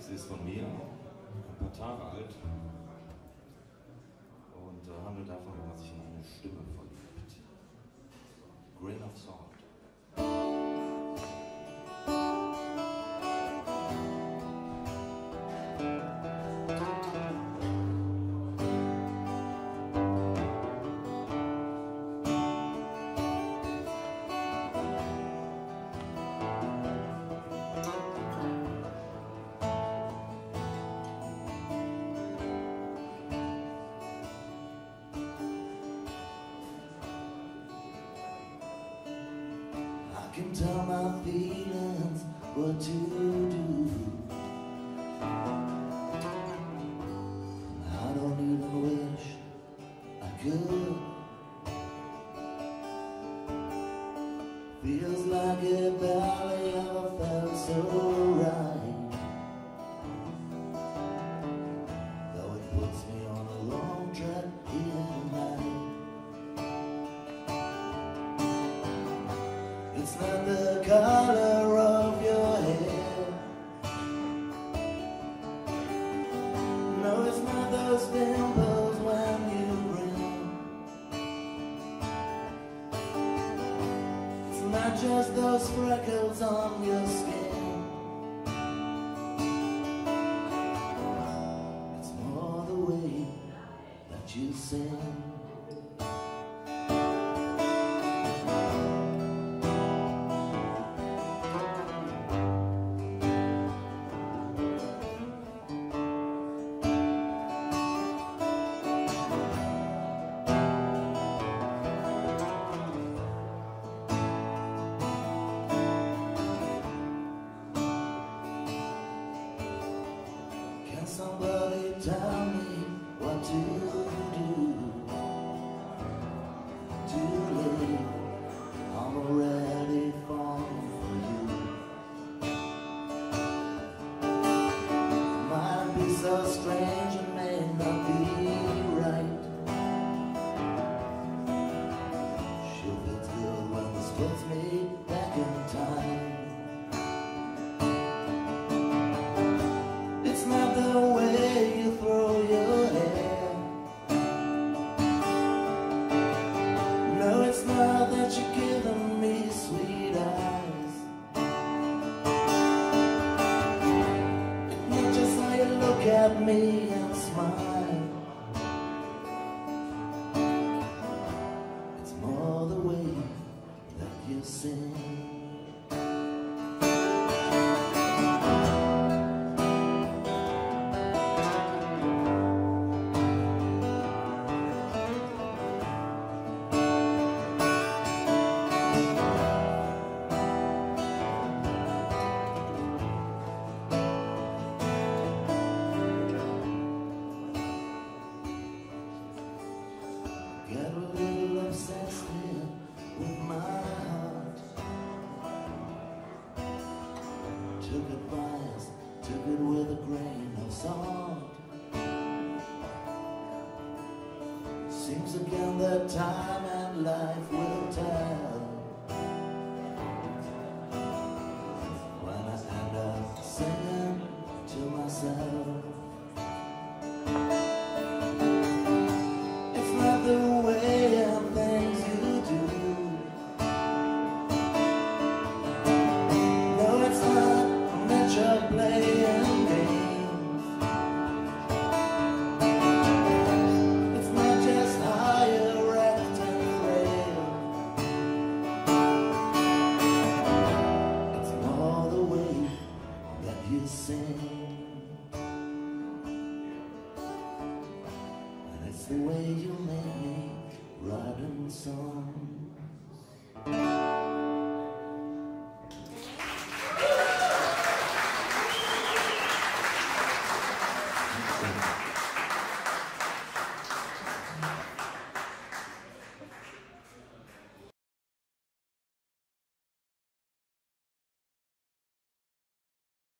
Sie ist von mir, ein paar Tage alt und handelt davon, wenn man sich in eine Stimme verliebt. Grain of Salt. I can tell my feelings what to do. I don't even wish I could. Feels like it barely ever felt so right, though it puts me on a long track here tonight. It's not the color of your hair, no, it's not those dimples when you grin. It's not just those freckles on your skin. It's more the way that you sing. Can somebody tell me what to do? Too late, I'm already falling for you. Might be so strange, it may not be right. Sure feels good when this puts me back in time. It's not the way you throw your hair, no, it's not that you're giving me sweet eyes. It's not just how you look at me and smile. It's more the way that you sing. Get a little obsessed here with my heart. Took advice, took it with a grain of salt. Seems again that time and life will tell when I end up singing to myself. It's not the way and things you do, no, it's not that you're playing games. It's not just how you act and frail. It's more the way that you sing. It's the way you make me writing songs. Thank you.